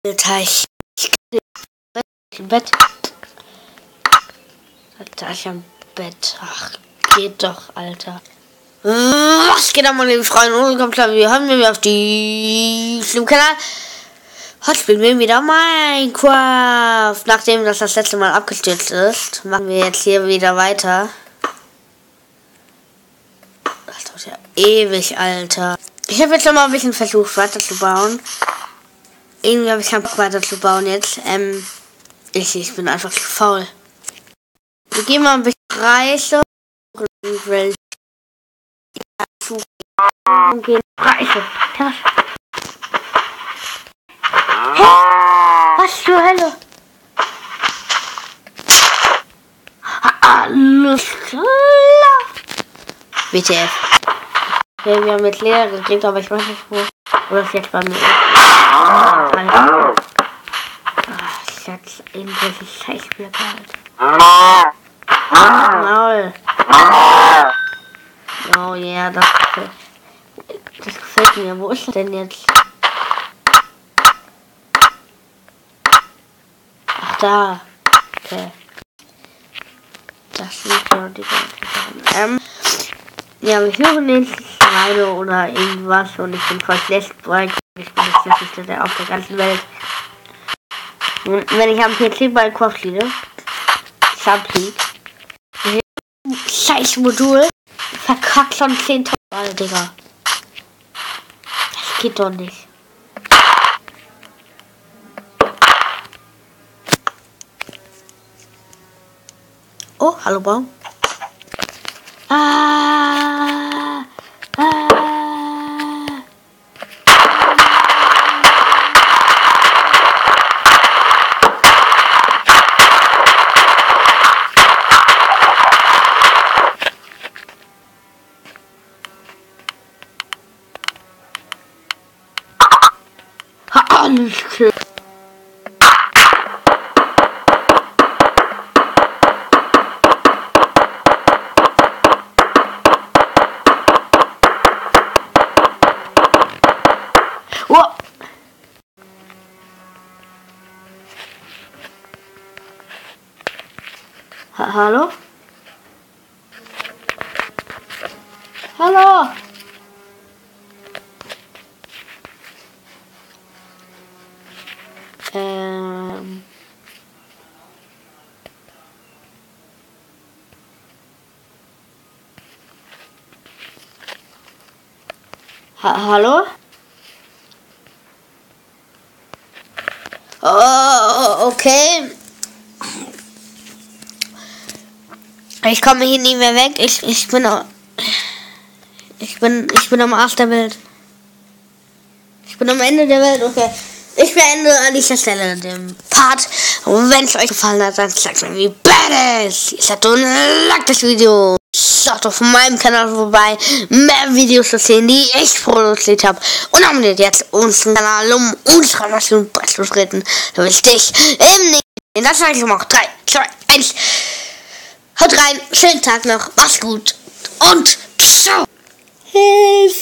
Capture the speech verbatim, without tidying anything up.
Alter, ich, ich im Bett. Alter, ich am Bett. Ach, geht doch, Alter. Was geht ab, meine lieben Freunde? Und willkommen klar, wir haben wir auf die schlimmen Kanal. Heute spielen wir wieder Minecraft. Nachdem das das letzte Mal abgestürzt ist, machen wir jetzt hier wieder weiter. Das dauert ja ewig, Alter. Ich habe jetzt schon mal ein bisschen versucht, weiter zu bauen. Irgendwie habe ich keinen Bock weiter zu bauen jetzt. Ähm, ich, ich bin einfach zu faul. Wir gehen mal ein bisschen Preise. Und gehen Preise. Was zur Hölle? Alles klar. W T F. Okay, wir haben jetzt leer gekriegt, aber ich weiß nicht wo. Oder ist jetzt bei mir? Alter. Ach, Schatz, irgendwelche Scheißblöcke halt. Maul. Oh ja, yeah, das gefällt, das gefällt mir. Wo ist das denn jetzt? Ach, da. Okay. Das liegt ja die ganze Zeit. Ähm. Ja, wir suchen jetzt Schweine oder irgendwas und ich bin voll schlecht, weil ich bin der Schlechteste der auf der ganzen Welt. Und wenn ich am P C Minecraft spiele, Subpeak, scheiß Modul, verkackt schon zehntausend Mal, Digga. Das geht doch nicht. Oh, hallo Baum. Ah, ah. Ha, alles klar. Oh. Ha Hallo? Hallo? Ähm. Ha Hallo? Oh, okay. Ich komme hier nie mehr weg. Ich, ich bin ich bin ich bin am Arsch der Welt. Ich bin am Ende der Welt. Okay. Ich beende an dieser Stelle den Part. Und wenn es euch gefallen hat, dann sagt mir wie badass. Ihr seid und like das Video. Schaut auf meinem Kanal vorbei, mehr Videos zu sehen, die ich produziert habe. Und abonniert jetzt unseren Kanal, um unsere Nation beizutreten. Da will ich dich im nächsten. Das sage ich noch. drei, zwei, eins. Haut rein, schönen Tag noch, mach's gut und ciao. Hilfe!